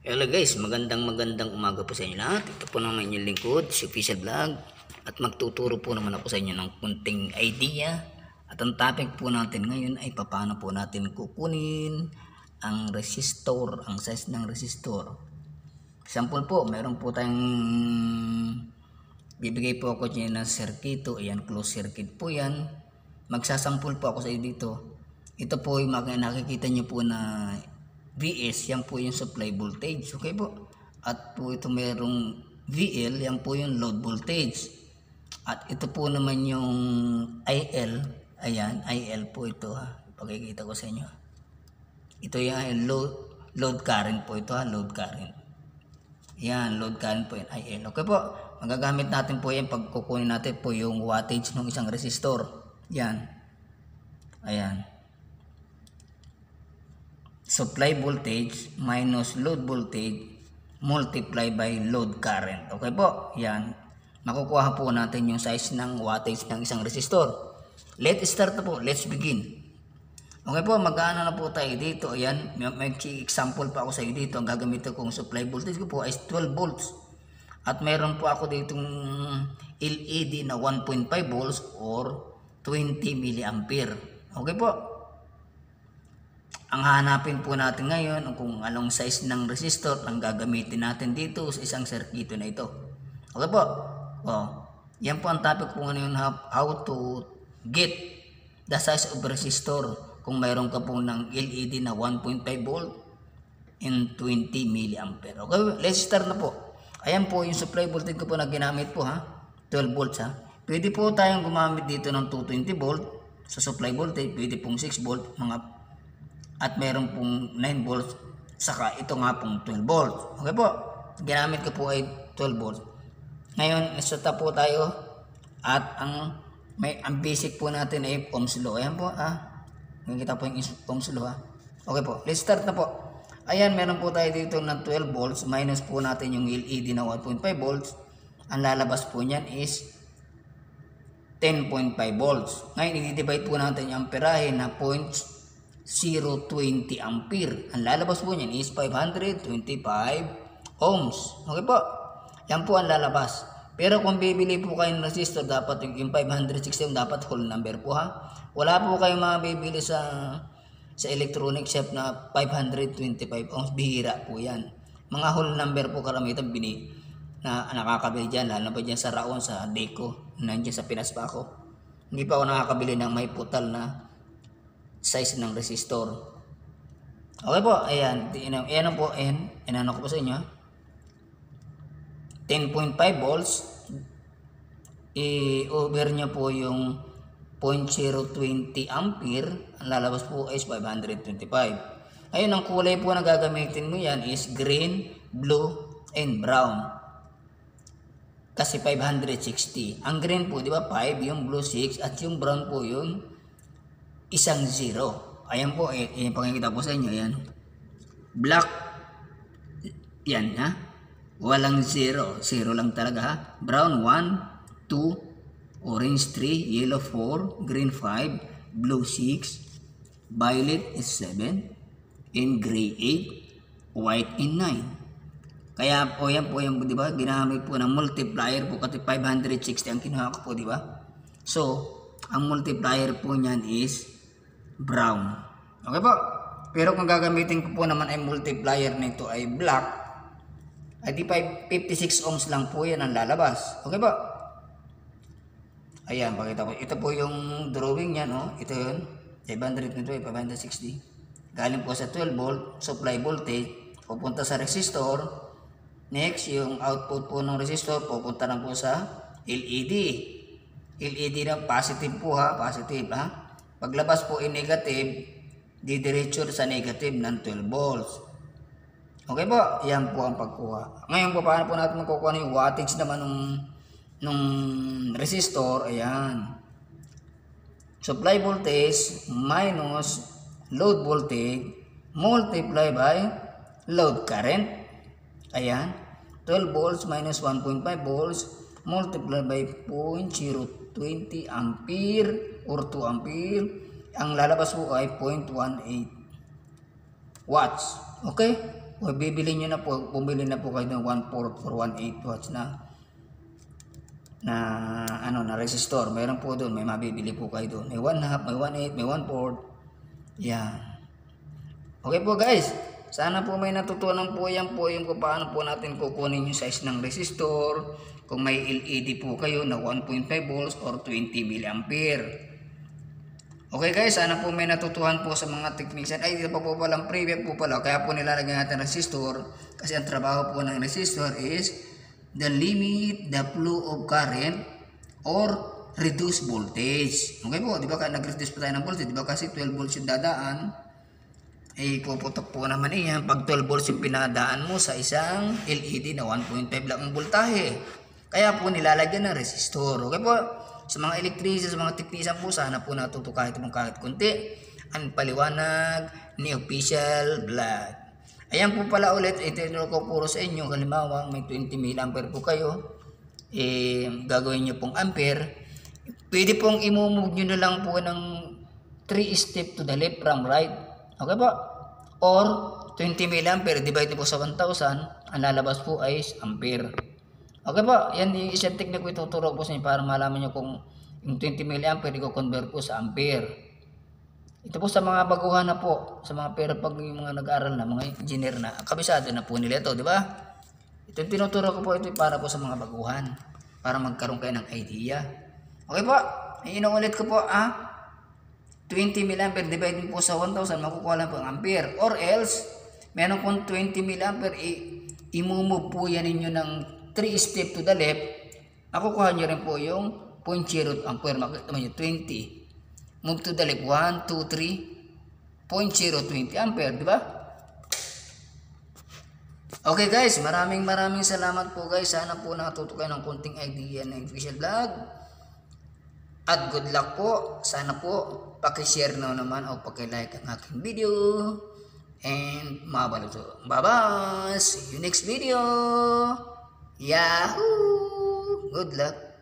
Hello guys, magandang umaga po sa inyo lahat. Ito po naman inyong lingkod, si Official Vlog. At magtuturo po naman ako sa inyo ng kunting idea. At ang topic po natin ngayon ay paano po natin kukunin ang resistor, ang size ng resistor. Sample po, meron po tayong bibigay po ako dyan ng circuito. Ayan, closed circuit po yan. Magsasampul po ako sa inyo dito. Ito po yung nakikita nyo po na VS, yan po yung supply voltage, okay po. At po ito merong VL, yan po yung load voltage. At ito po naman yung IL, ayan, IL po ito ha, pakikita ko sa inyo. Ito yung load current po ito ha, load current. Yan, load current po yan, IL. Okay po, magagamit natin po yan pag kukunin natin po yung wattage ng isang resistor. Yan, ayan. Supply voltage minus load voltage multiply by load current. Okay po, yan. Makukuha po natin yung size ng wattage ng isang resistor. Let's start na po, let's begin. Okay po, mag-aano na po tayo dito. Ayan, may example pa ako sa iyo dito. Ang gagamitin kong supply voltage ko po ay 12 volts. At meron po ako ditong LED na 1.5 volts or 20 milliampere. Okay po. Ang hanapin po natin ngayon kung anong size ng resistor ang gagamitin natin dito sa isang circuito na ito. Okay po. Yan po ang topic po ngayon, how to get the size of resistor kung mayroon ka po ng LED na 1.5 volt and 20 milliampere. Okay, let's start na po. Ayan po yung supply voltage ko po na ginamit po ha. 12 volts ha. Pwede po tayong gumamit dito ng 220 volt sa supply voltage. Pwede pong 6 volt at meron pong 9 volts saka ito nga pong 12 volts. Okay po, ginamit ko po ay 12 volts. Ngayon, nasuta po tayo at ang basic po natin ay Ohm's law. Ayan po nakikita po yung Ohm's law ha. Okay po, let's start na po. Ayan, meron po tayo dito ng 12 volts minus po natin yung LED na 1.5 volts. Ang lalabas po niyan is 10.5 volts. Ngayon, i-divide po natin yung amperahe na 0.20 ampere. Ang lalabas po niyan is 525 ohms. Okay po. Yan po ang lalabas. Pero kung bibili po kayo ng resistor, dapat yung 560 dapat whole number po ha. Wala po kayong mabibili sa electronic shop na 525 ohms. Bihira po yan. Mga whole number po karamitan na nakakabili dyan. Lalo pa dyan sa Raon, sa Deco. Nandiyan sa Pinas pa ako. Hindi pa ako nakakabili ng may putal na size ng resistor. Okay po, ayan. Ayan po, ayan. Inano ko po sa inyo. 10.5 volts. I-over nyo po yung 0.020 ampere. Ang lalabas po is 525. Ayun, ang kulay po na gagamitin mo yan is green, blue, and brown. Kasi 560. Ang green po, di ba, 5, yung blue 6, at yung brown po yung isang 0. Ayan po, pakikita po sa inyo, ayan. Black, yan ha. Walang 0, 0 lang talaga ha. Brown 1, 2, orange 3, yellow 4, green 5, blue 6, violet is 7, and gray 8, white in 9. Kaya po yan po yung, di ba, ginamit po ng multiplier po kasi 560 ang kinuha ko po, di ba? So, ang multiplier po niyan is brown. Okay po? Pero kung gagamitin ko po naman ay multiplier nito ay black, ay di 56 ohms lang po yan ang lalabas. Okay po? Ayan, pakita ko. Ito po yung drawing niya, no? Ito yun. 500 560. Galing po sa 12 volt supply voltage, pupunta sa resistor. Next, yung output po ng resistor, pupunta na po sa LED. LED na positive po ha, positive ha. Paglabas po ay negative, didiretso sa negative ng 12 volts. Okay po, yan po ang pagkuha. Ngayon po, paano po natin makukuha yung wattage naman nung resistor? Ayan. Supply voltage minus load voltage multiply by load current. Ayan. 12 volts minus 1.5 volts multiply by 0.020 ampere or 2 ampere. Ang lalabas po ay 0.18 watts. Okay? O bibili nyo na po, bumili na po kayo ng 1/4 or 1/8 watts na resistor. Meron po doon, may mabibili po kayo doon. May 1/2, may 1/8, may 1/4. Yan. Okay po guys. Sana po may natutunan po yan po yung kung paano po natin kukunin yung size ng resistor. Kung may LED po kayo na 1.5 volts or 20 milliampere. Okay guys, sana po may natutuhan po sa mga technician. Ay, dito pa po palang preview po pala. Kaya po nilalagyan natin resistor. Kasi ang trabaho po ng resistor is the limit the flow of current or reduce voltage. Okay po, di ba nag-reduce po tayo ng voltage? Di ba kasi 12 volts yung dadaan? Eh, puputok po naman iyan pag 12 volts yung pinadaan mo sa isang LED na 1.5 lang ang voltahe. Kaya po nilalagyan ng resistor. Okay po? Sa mga electrician, sa mga technician po, sana po natuto kahit konti ang paliwanag ni Official Vlog. Ayan po pala ulit, itinuro ko puro sa inyo. Halimbawa, may 20 mA po kayo. Gagawin nyo pong ampere. Pwede pong imumove nyo na lang po ng 3 step to the left from right. Okay po? Or 20 mA divide po sa 1,000, ang lalabas po ay ampere. Okay po, yan yung isang technique ko ituturo po sa inyo para malaman nyo kung yung 20 mA i-convert po sa ampere. Ito po sa mga baguhan na po, sa mga pero pag yung mga nag-aaral na, mga engineer na, kabisado na po nila ito, di ba? Ito yung tinuturo ko po ito para po sa mga baguhan, para magkaroon kayo ng idea. Okay po, inuulit ko po 20 mA divide po sa 1,000, makukuha lang po ang ampere. Or else, meron pong 20 mA, i-move po yan ninyo ng 3 step to the left, makukuha nyo rin po yung 0.0 ampere. Makikita mo nyo 20. Move to the left, 1, 2, 3, 0.020 ampere, di ba? Okay guys, maraming salamat po guys. Sana po natuto kayo ng konting idea ng Official Vlog. At good luck po. Sana po paki-share na naman o paki-like ang aking video. And mabaluto. Bye-bye! See you next video! Yahoo! Good luck!